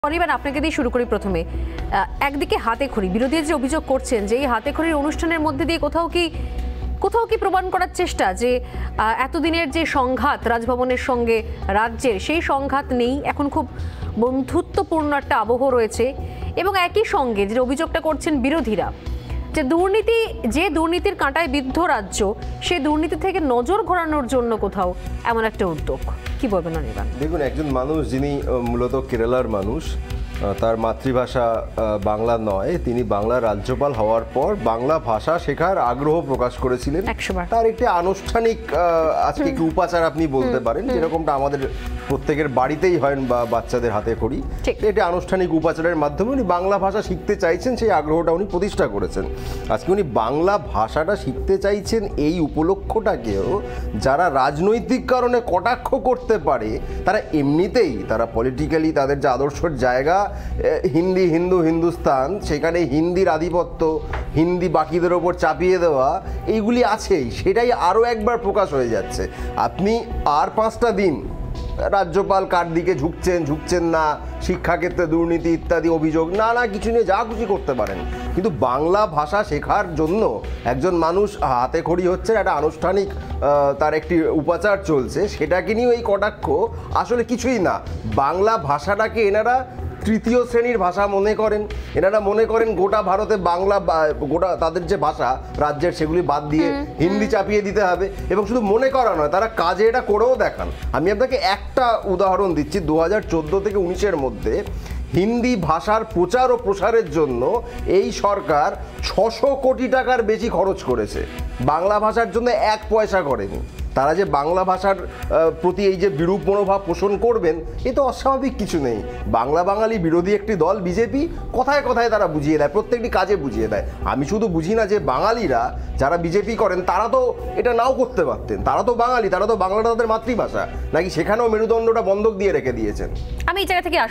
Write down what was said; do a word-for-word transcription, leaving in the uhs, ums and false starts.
অনির্বাণ, আপনাকে দিয়ে শুরু করি। প্রথমে একদিকে হাতেখড়ি, বিরোধীরা যে অভিযোগ করছেন যে এই হাতেখড়ির অনুষ্ঠানের মধ্যে দিয়ে কোথাও কি কোথাও কি প্রমাণ করার চেষ্টা যে এতদিনের যে সংঘাত রাজভবনের সঙ্গে রাজ্যের, সেই সংঘাত নেই, এখন খুব বন্ধুত্বপূর্ণ একটা আবহ রয়েছে। এবং একই সঙ্গে যে অভিযোগটা করছেন বিরোধীরা যে দুর্নীতি যে দুর্নীতির কাঁটায় বিদ্ধ রাজ্য, সেই দুর্নীতি থেকে নজর ঘোরানোর জন্য কোথাও এমন একটা উদ্যোগ, কি বলবেন অনির্বাণ? দেখুন, একজন মানুষ যিনি মূলত কেরালার মানুষ, তার মাতৃভাষা বাংলা নয়, তিনি বাংলার রাজ্যপাল হওয়ার পর বাংলা ভাষা শেখার আগ্রহ প্রকাশ করেছিলেন। তার একটি আনুষ্ঠানিক আজকে কি উপাচার আপনি বলতে পারেন, যেরকমটা আমাদের প্রত্যেকের বাড়িতেই হয় বা বাচ্চাদের হাতে করি, এটি আনুষ্ঠানিক উপাচারের মাধ্যমে উনি বাংলা ভাষা শিখতে চাইছেন, সেই আগ্রহটা উনি প্রতিষ্ঠা করেছেন। আজকে উনি বাংলা ভাষাটা শিখতে চাইছেন, এই উপলক্ষটাকেও যারা রাজনৈতিক কারণে কটাক্ষ করতে পারে, তারা এমনিতেই তারা পলিটিক্যালি তাদের যে আদর্শের জায়গা হিন্দি, হিন্দু, হিন্দুস্তান, সেখানে হিন্দির আধিপত্য, হিন্দি বাকিদের ওপর চাপিয়ে দেওয়া, এইগুলি আছেই, সেটাই আরও একবার প্রকাশ হয়ে যাচ্ছে। আপনি আর পাঁচটা দিন রাজ্যপাল কার দিকে ঝুঁকছেন ঝুঁকছেন না, শিক্ষাক্ষেত্রে দুর্নীতি ইত্যাদি অভিযোগ, না না কিছু নিয়ে যা খুশি করতে পারেন, কিন্তু বাংলা ভাষা শেখার জন্য একজন মানুষ হাতে খড়ি হচ্ছে, একটা আনুষ্ঠানিক তার একটি উপাচার চলছে, সেটাকে নিয়েও এই কটাক্ষ আসলে কিছুই না। বাংলা ভাষাটাকে এনারা তৃতীয় শ্রেণীর ভাষা মনে করেন, এনারা মনে করেন গোটা ভারতে বাংলা, গোটা তাদের যে ভাষা রাজ্যের, সেগুলি বাদ দিয়ে হিন্দি চাপিয়ে দিতে হবে। এবং শুধু মনে করা নয়, তারা কাজে এটা করেও দেখান। আমি আপনাকে একটা উদাহরণ দিচ্ছি, দু হাজার চোদ্দো থেকে উনিশের মধ্যে হিন্দি ভাষার প্রচার ও প্রসারের জন্য এই সরকার ছশো কোটি টাকার বেশি খরচ করেছে, বাংলা ভাষার জন্য এক পয়সা করেনি। তারা যে বাংলা ভাষার প্রতি এই যে বিরূপ মনোভাব পোষণ করবেন, এ তো অস্বাভাবিক কিছু নেই। বাংলা বাঙালি বিরোধী একটি দল বিজেপি, কথায় কথায় তারা বুঝিয়ে দেয়, প্রত্যেকটি কাজে বুঝিয়ে দেয়। আমি শুধু বুঝি না যে বাঙালিরা যারা বিজেপি করেন, তারা তো এটা নাও করতে পারতেন, তারা তো বাঙালি, তারা তো বাংলাটা তাদের মাতৃভাষা, নাকি সেখানেও মেরুদণ্ডটা বন্ধক দিয়ে রেখে দিয়েছেন? আমি এই জায়গা থেকে